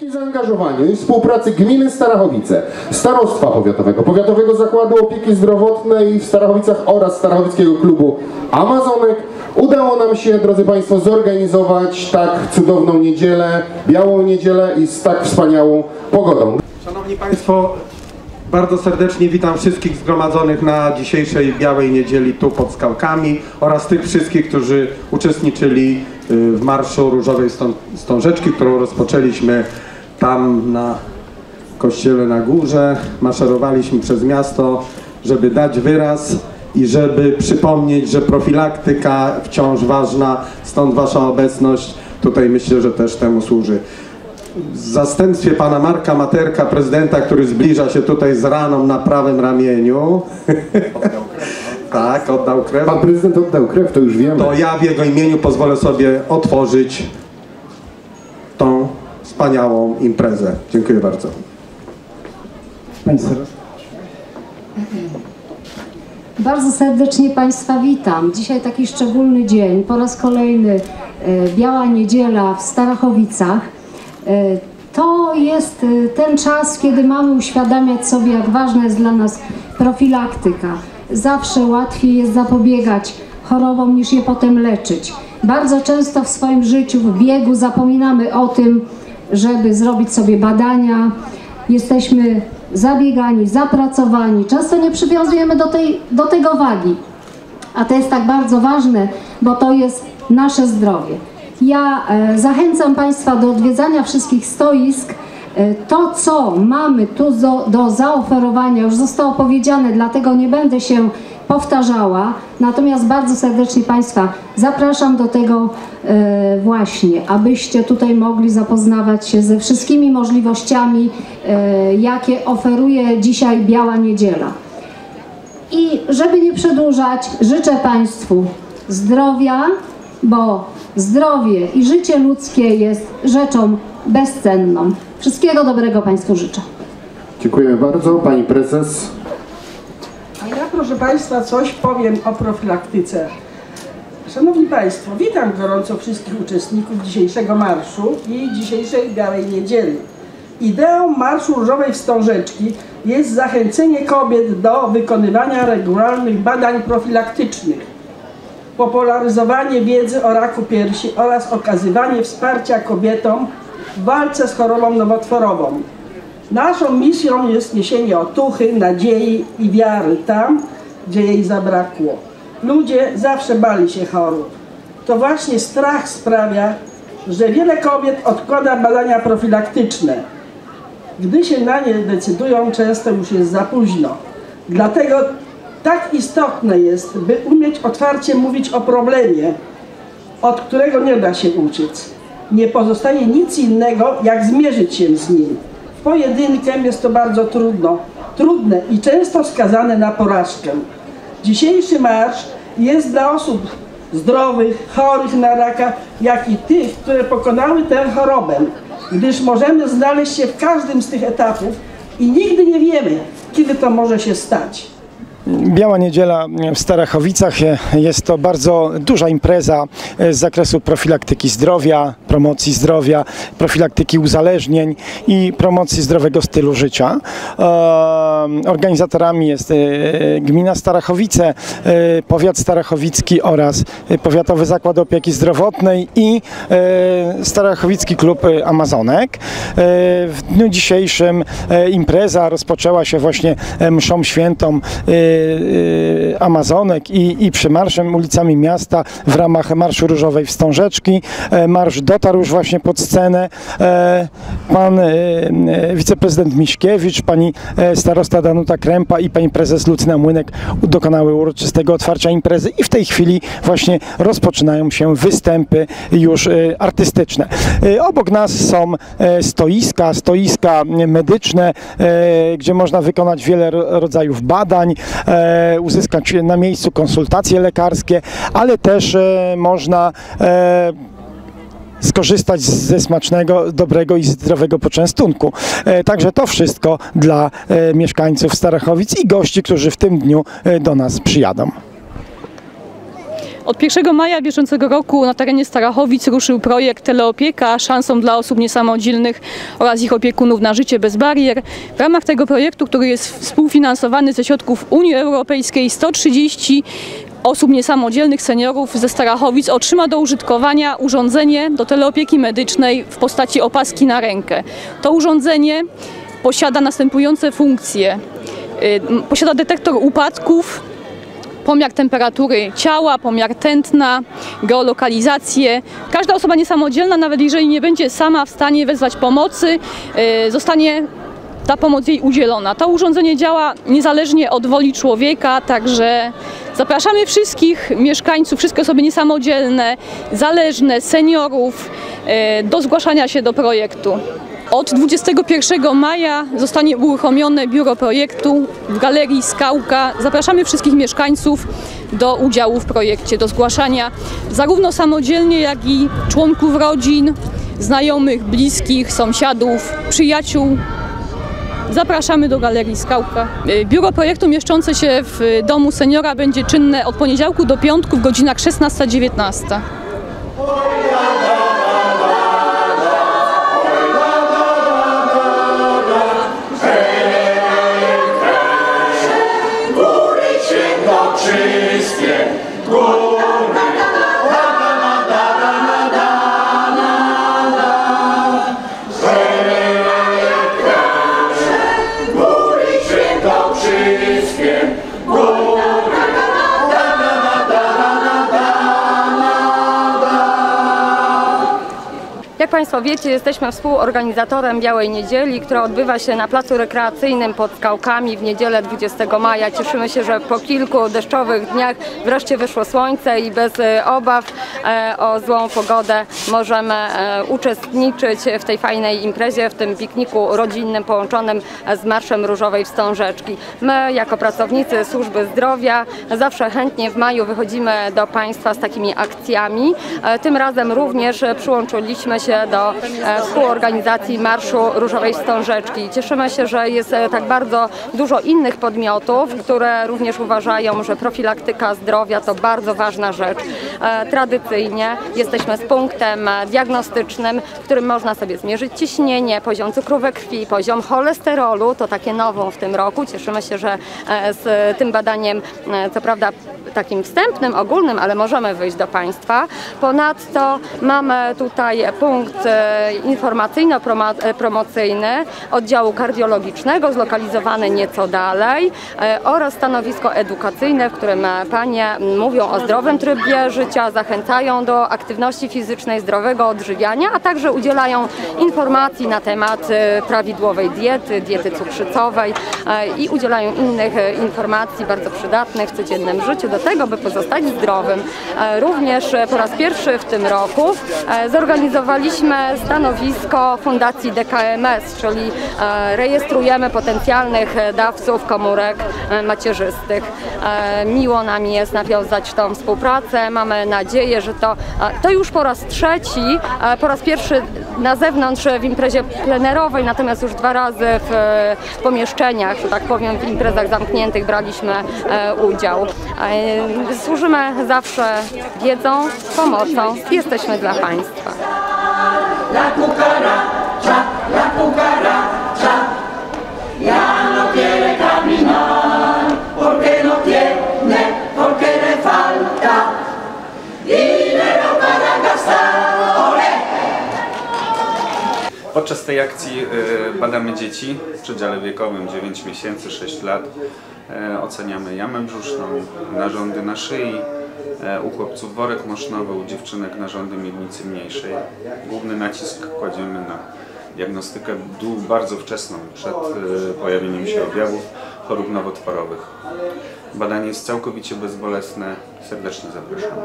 Dzięki zaangażowaniu i współpracy gminy Starachowice, Starostwa Powiatowego, Powiatowego Zakładu Opieki Zdrowotnej w Starachowicach oraz Starachowickiego Klubu Amazonek udało nam się, drodzy Państwo, zorganizować tak cudowną niedzielę, białą niedzielę i z tak wspaniałą pogodą. Szanowni Państwo, bardzo serdecznie witam wszystkich zgromadzonych na dzisiejszej białej niedzieli tu pod Skałkami oraz tych wszystkich, którzy uczestniczyli w Marszu Różowej Wstążeczki, którą rozpoczęliśmy tam na kościele na górze. Maszerowaliśmy przez miasto, żeby dać wyraz i żeby przypomnieć, że profilaktyka wciąż ważna, stąd Wasza obecność tutaj myślę, że też temu służy. W zastępstwie pana Marka Materka, prezydenta, który zbliża się tutaj z raną na prawym ramieniu. Tak, oddał krew. Pan prezydent oddał krew, to już wiemy. To ja w jego imieniu pozwolę sobie otworzyć tą wspaniałą imprezę. Dziękuję bardzo. Bardzo serdecznie Państwa witam. Dzisiaj taki szczególny dzień, po raz kolejny Biała Niedziela w Starachowicach. To jest ten czas, kiedy mamy uświadamiać sobie, jak ważna jest dla nas profilaktyka. Zawsze łatwiej jest zapobiegać chorobom niż je potem leczyć. Bardzo często w swoim życiu, w biegu zapominamy o tym, żeby zrobić sobie badania. Jesteśmy zabiegani, zapracowani. Często nie przywiązujemy do tego wagi. A to jest tak bardzo ważne, bo to jest nasze zdrowie. Ja zachęcam Państwa do odwiedzania wszystkich stoisk. To, co mamy tu do zaoferowania, już zostało powiedziane, dlatego nie będę się powtarzała. Natomiast bardzo serdecznie Państwa zapraszam do tego właśnie, abyście tutaj mogli zapoznawać się ze wszystkimi możliwościami, jakie oferuje dzisiaj Biała Niedziela. I żeby nie przedłużać, życzę Państwu zdrowia, bo zdrowie i życie ludzkie jest rzeczą bezcenną. Wszystkiego dobrego Państwu życzę. Dziękujemy bardzo. Pani prezes. A ja, proszę Państwa, coś powiem o profilaktyce. Szanowni Państwo, witam gorąco wszystkich uczestników dzisiejszego marszu i dzisiejszej Białej Niedzieli. Ideą Marszu Różowej Wstążeczki jest zachęcenie kobiet do wykonywania regularnych badań profilaktycznych, popularyzowanie wiedzy o raku piersi oraz okazywanie wsparcia kobietom w walce z chorobą nowotworową. Naszą misją jest niesienie otuchy, nadziei i wiary tam, gdzie jej zabrakło. Ludzie zawsze bali się chorób. To właśnie strach sprawia, że wiele kobiet odkłada badania profilaktyczne. Gdy się na nie decydują, często już jest za późno. Dlatego tak istotne jest, by umieć otwarcie mówić o problemie, od którego nie da się uciec. Nie pozostaje nic innego, jak zmierzyć się z nim. W pojedynkę jest to bardzo trudne i często skazane na porażkę. Dzisiejszy marsz jest dla osób zdrowych, chorych na raka, jak i tych, które pokonały tę chorobę, gdyż możemy znaleźć się w każdym z tych etapów i nigdy nie wiemy, kiedy to może się stać. Biała Niedziela w Starachowicach jest to bardzo duża impreza z zakresu profilaktyki zdrowia, promocji zdrowia, profilaktyki uzależnień i promocji zdrowego stylu życia. Organizatorami jest gmina Starachowice, powiat starachowicki oraz Powiatowy Zakład Opieki Zdrowotnej i Starachowicki Klub Amazonek. W dniu dzisiejszym impreza rozpoczęła się właśnie mszą świętą Amazonek i przemarszem ulicami miasta w ramach Marszu Różowej Wstążeczki. Marsz dotarł już właśnie pod scenę. Pan wiceprezydent Miśkiewicz, pani starosta Danuta Krępa i pani prezes Lucyna Młynek dokonały uroczystego otwarcia imprezy i w tej chwili właśnie rozpoczynają się występy już artystyczne. Obok nas są stoiska medyczne, gdzie można wykonać wiele rodzajów badań, uzyskać na miejscu konsultacje lekarskie, ale też można skorzystać ze smacznego, dobrego i zdrowego poczęstunku. Także to wszystko dla mieszkańców Starachowic i gości, którzy w tym dniu do nas przyjadą. Od 1 maja bieżącego roku na terenie Starachowic ruszył projekt Teleopieka, szansą dla osób niesamodzielnych oraz ich opiekunów na życie bez barier. W ramach tego projektu, który jest współfinansowany ze środków Unii Europejskiej, 130 osób niesamodzielnych, seniorów ze Starachowic otrzyma do użytkowania urządzenie do teleopieki medycznej w postaci opaski na rękę. To urządzenie posiada następujące funkcje. Posiada detektor upadków, pomiar temperatury ciała, pomiar tętna, geolokalizację. Każda osoba niesamodzielna, nawet jeżeli nie będzie sama w stanie wezwać pomocy, zostanie ta pomoc jej udzielona. To urządzenie działa niezależnie od woli człowieka, także zapraszamy wszystkich mieszkańców, wszystkie osoby niesamodzielne, zależne, seniorów do zgłaszania się do projektu. Od 21 maja zostanie uruchomione biuro projektu w Galerii Skałka. Zapraszamy wszystkich mieszkańców do udziału w projekcie, do zgłaszania zarówno samodzielnie, jak i członków rodzin, znajomych, bliskich, sąsiadów, przyjaciół. Zapraszamy do Galerii Skałka. Biuro projektu mieszczące się w domu seniora będzie czynne od poniedziałku do piątku w godzinach 16-19. Jak Państwo wiecie, jesteśmy współorganizatorem Białej Niedzieli, która odbywa się na placu rekreacyjnym pod Skałkami w niedzielę 20 maja. Cieszymy się, że po kilku deszczowych dniach wreszcie wyszło słońce i bez obaw o złą pogodę możemy uczestniczyć w tej fajnej imprezie, w tym pikniku rodzinnym połączonym z Marszem Różowej Wstążeczki. My jako pracownicy służby zdrowia zawsze chętnie w maju wychodzimy do Państwa z takimi akcjami. Tym razem również przyłączyliśmy się do współorganizacji Marszu Różowej Wstążeczki. Cieszymy się, że jest tak bardzo dużo innych podmiotów, które również uważają, że profilaktyka zdrowia to bardzo ważna rzecz. Tradycyjnie jesteśmy z punktem diagnostycznym, w którym można sobie zmierzyć ciśnienie, poziom cukru we krwi, poziom cholesterolu, to takie nową w tym roku. Cieszymy się, że z tym badaniem, co prawda takim wstępnym, ogólnym, ale możemy wyjść do Państwa. Ponadto mamy tutaj punkt informacyjno-promocyjny oddziału kardiologicznego, zlokalizowany nieco dalej, oraz stanowisko edukacyjne, w którym panie mówią o zdrowym trybie życia, zachęcają do aktywności fizycznej, zdrowego odżywiania, a także udzielają informacji na temat prawidłowej diety cukrzycowej i udzielają innych informacji bardzo przydatnych w codziennym życiu do tego, by pozostać zdrowym. Również po raz pierwszy w tym roku zorganizowaliśmy stanowisko Fundacji DKMS, czyli rejestrujemy potencjalnych dawców komórek macierzystych. Miło nam jest nawiązać tą współpracę. Mamy nadzieję, że to już po raz trzeci, po raz pierwszy na zewnątrz w imprezie plenerowej, natomiast już 2 razy w pomieszczeniach, że tak powiem, w imprezach zamkniętych braliśmy udział. Służymy zawsze wiedzą, pomocą. Jesteśmy dla Państwa. La cucaracha, ya no quiere caminar, porque no tiene, porque le falta dinero para gastar. ¡Olé! Podczas tej akcji badamy dzieci w przedziale wiekowym 9 miesięcy, 6 lat. Oceniamy jamę brzuszną, narządy na szyi, u chłopców worek mosznowy, u dziewczynek narządy miednicy mniejszej. Główny nacisk kładziemy na diagnostykę bardzo wczesną, przed pojawieniem się objawów chorób nowotworowych. Badanie jest całkowicie bezbolesne. Serdecznie zapraszamy.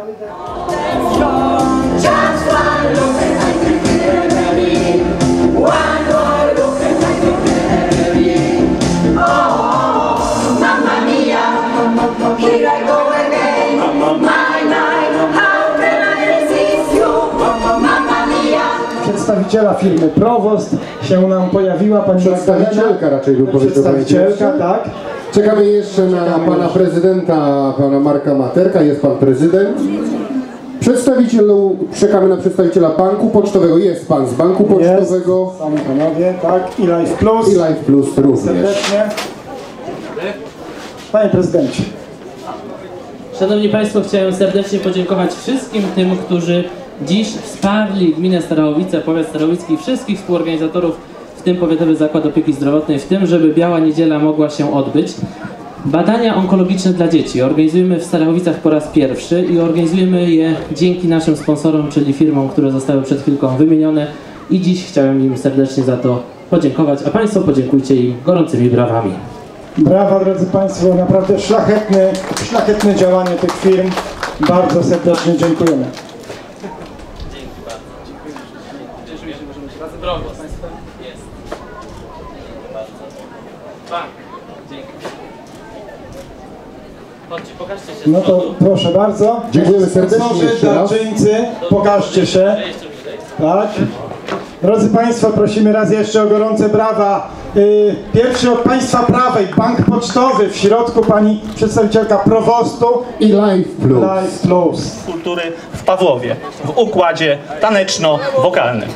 Przedstawiciela firmy Prowost się nam pojawiła, pani Przedstawicielka raczej bym powiedział. Przedstawicielka, tak. Czekamy jeszcze na pana prezydenta, pana Marka Materka. Jest pan prezydent. Czekamy na przedstawiciela banku pocztowego. Jest pan z banku pocztowego. Sami panowie, tak. I Life Plus. I Life Plus również. Serdecznie. Panie prezydencie. Szanowni Państwo, chciałem serdecznie podziękować wszystkim tym, którzy dziś wsparli gminę Starachowice, powiat starachowicki i wszystkich współorganizatorów, w tym Powiatowy Zakład Opieki Zdrowotnej, w tym, żeby Biała Niedziela mogła się odbyć. Badania onkologiczne dla dzieci organizujemy w Starachowicach po raz pierwszy i organizujemy je dzięki naszym sponsorom, czyli firmom, które zostały przed chwilką wymienione, i dziś chciałem im serdecznie za to podziękować, a Państwo podziękujcie im gorącymi brawami. Brawa, drodzy Państwo, naprawdę szlachetne działanie tych firm. Bardzo serdecznie dziękujemy. Dzięki bardzo. Cieszymy się, możemy się razem drogo z Państwem. Jest. Dziękuję bardzo. Bank. Dzięki. Chodźcie, pokażcie się. No to proszę bardzo. Dziękujemy serdecznie Sponsorzy, jeszcze raz. darczyńcy, pokażcie się. Tak. Drodzy Państwo, prosimy raz jeszcze o gorące brawa. Pierwszy od Państwa prawej, Bank Pocztowy, w środku pani przedstawicielka prowostu I Life Plus. Life Plus. Kultury w Pawłowie, w układzie taneczno-wokalnym.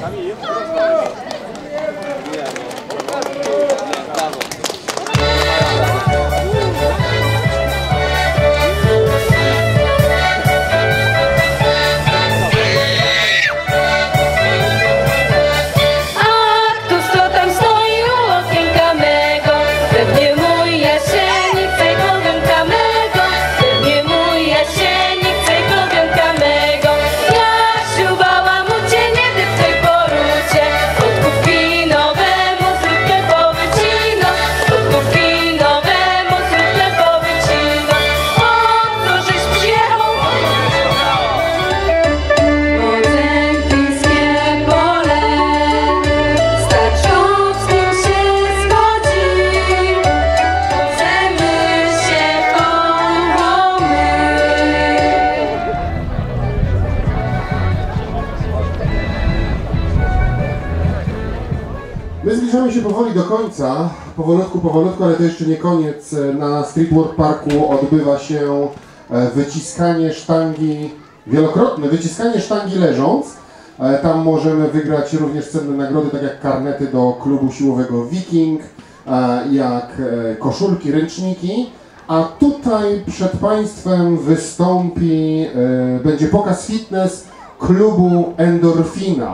My zbliżamy się powoli do końca, powolutku, ale to jeszcze nie koniec. Na Streetwork Parku odbywa się wyciskanie sztangi, wielokrotne wyciskanie sztangi leżąc. Tam możemy wygrać również cenne nagrody, tak jak karnety do klubu siłowego Viking, jak koszulki, ręczniki. A tutaj przed Państwem wystąpi, będzie pokaz fitness klubu Endorfina.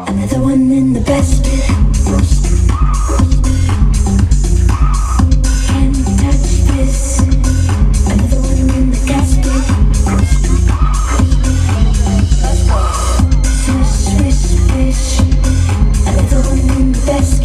Best